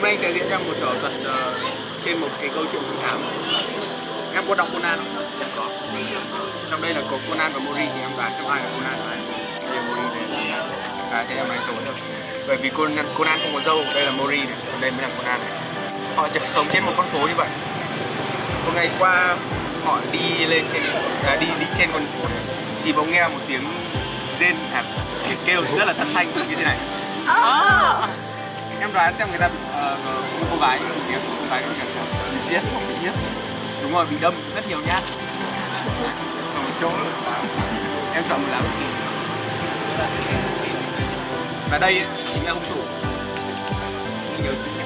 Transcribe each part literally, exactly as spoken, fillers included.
anh sẽ diễn ra một trò thuật uh, trên một cái câu chuyện trinh thám. Em có đọc Conan không? Có. Trong đây là có Conan và Mori thì em đoán trong ai là Conan và ai là Mori này. À, thế em nói số rồi. Bởi vì Conan, Conan không có dâu, đây là Mori này, còn đây mới là Conan này. Họ chỉ sống trên một con phố như vậy. Một ngày qua họ đi lên trên, à, đi đi trên con phố này, thì bỗng nghe một tiếng rên, à, tiếng kêu rất là thất thanh như thế này. À. Em đoán xem người ta uh, cô gái một tiếng, cô gái một tiếng bị giết hoặc bị giết. Đúng rồi, bị đâm rất nhiều nhát. Ở một chỗ. Em chọn một lá bất kỳ. Và đây chính là hung thủ. Anh nhớ kỹ nhé.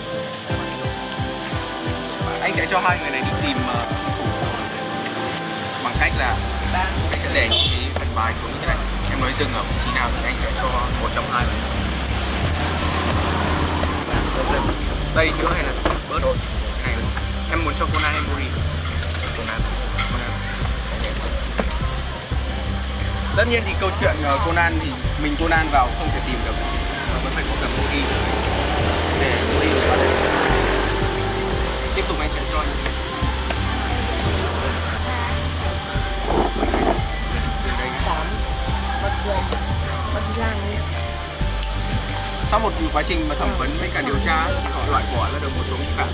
Anh sẽ cho hai người này đi tìm uh, hung thủ bằng cách là anh sẽ để những cái phần bài xuống như thế này. Em nói dừng ở vị trí nào thì anh sẽ cho một trong hai người. Đây nữa hay là bớt rồi. Này em muốn cho Conan hay Mori? Conan. Conan. Tất nhiên thì câu chuyện Conan thì mình Conan vào không thể tìm được, mà vẫn phải có cả Mori để Mori có thể tiếp tục. Anh sẽ cho như thế. Sau một quá trình mà thẩm vấn với cả điều tra thì họ loại bỏ ra được một số nghi phạm.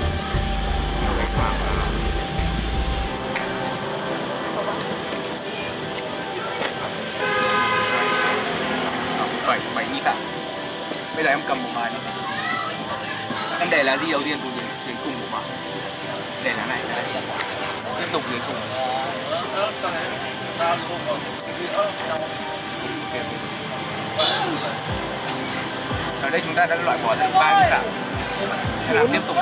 Bảy bảy nghi phạm. Bây giờ em cầm một bài nữa. Em để lá gì đầu tiên cùng đến cùng một bài. Để lá này, lá này. Tiếp tục đến cùng. Ở đây chúng ta đã loại bỏ được ba nghi phạm. Hãy làm tiếp tục.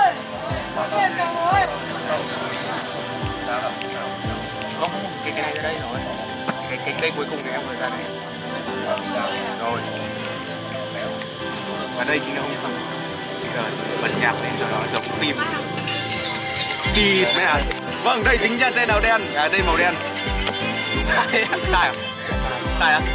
Không, cái cái này ra đây rồi. Cái cái đây cuối cùng thì em vừa ra đây. Rồi. Và đây chính là hung thủ. Bây giờ bật nhạc lên cho nó giống phim. Đi mấy à? Vâng, đây tính ra tên màu đen, à tên màu đen. Sai à? Sai à? Sai à?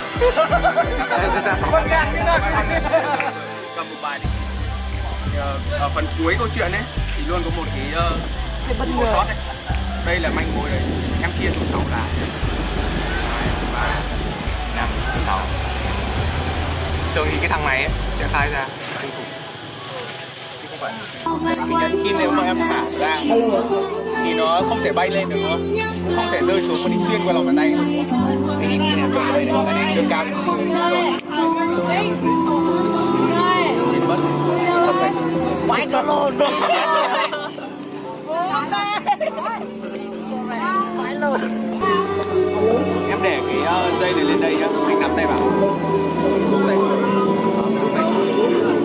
Cầm một bài đi. Ở phần cuối câu chuyện ấy thì luôn có một cái uh, một sót đấy. Đây là manh mối đấy. Em chia xuống sáu lá. hai, ba, năm, sáu. Thường thì cái thằng này ấy sẽ khai ra hung thủ. Chứ không phải mình nhấn kim nếu mà em thả ra thì nó không thể bay lên được đúng không? Không thể rơi xuống mà đi xuyên qua lòng bàn tay đúng không? Thế thì khi nào chọn đây này, đường cam rồi. Biến mất. Không phải. Quái cả lồn rồi. Quái lồn. Em để cái uh, dây này lên đây nhá, mình nắm tay vào. Rút tay xuống. Rút tay xuống.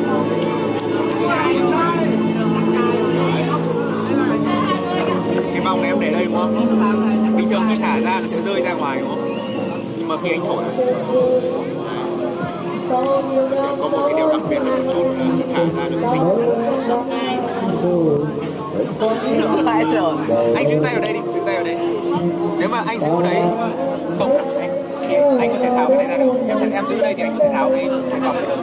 Cái vòng này em để đây đúng không? Bình thường khi thả ra nó sẽ rơi ra ngoài đúng không? Nhưng mà khi anh thổi có một cái điều đặc biệt là một chút thả ra nó sẽ dính. Anh giữ tay vào đây đi, giữ tay vào đây. Nếu mà anh giữ đấy không, anh, anh có thể tháo cái này ra được không? Em, em giữ đây thì anh có thể tháo cái cái vòng này được.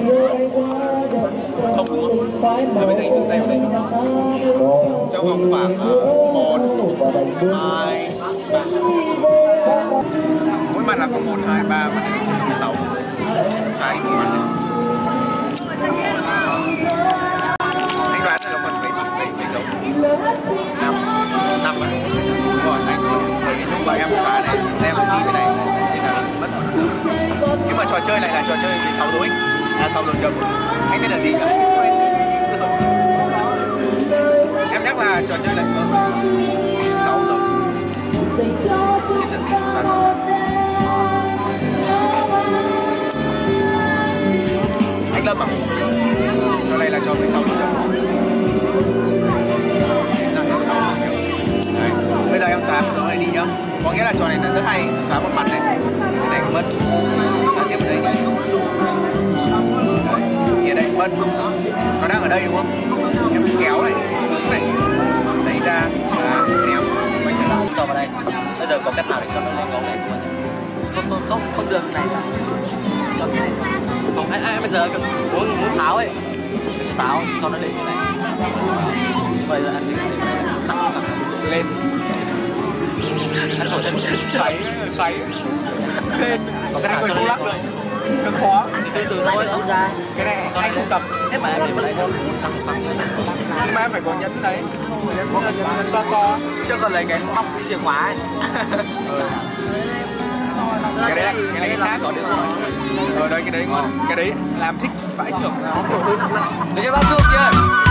Không đúng không? Rồi bây giờ anh giữ tay vào đây. Trong vòng khoảng một, hai, ba. Mỗi mặt là có một, hai, ba, mặt này có sáu. Sai đi một mặt này. Anh đoán là phần mấy mặt mấy mấy dấu. Năm, năm á. Rồi anh bởi vì lúc mà em xóa này, em phải gì cái này thì là mất một nữa. Nhưng mà trò chơi này là trò chơi với sáu dấu x. À sáu dấu chấm. Anh tên là gì nhỉ? Em nhắc là trò chơi này có sáu dấu. Anh Lâm à? Trò này là trò mười sáu dấu chấm. Đấy. Bây giờ em xóa một dấu này đi nhá. Có nghĩa là trò này là rất hay. Xóa một mặt này. Cái này cũng mất. Xóa tiếp đây nhá. Kia đây mất. Nó đang ở đây đúng không? Em kéo này, này, lấy ra và ném quay trở lại. Cho vào đây. Bây giờ có cách nào để cho nó lên gấu này không? Không, không, không, không được này. Không, ai, ai bây giờ muốn muốn tháo ấy. pháo cho nó lên như này. Vậy là anh sẽ lên anh thổi lên xoáy xoáy lên có cái nào cho nó lắc được nó khó thì từ từ thôi rút ra cái này anh không tập nếu mà em để mà lại không tăng tăng nhưng mà em phải có nhấn đấy nhấn nhấn to to chứ còn lấy cái móc chìa khóa ấy. cái đấy cái này cái khác rồi đây cái đấy ngon cái đấy làm thích vãi trưởng nó để cho bác thuốc chưa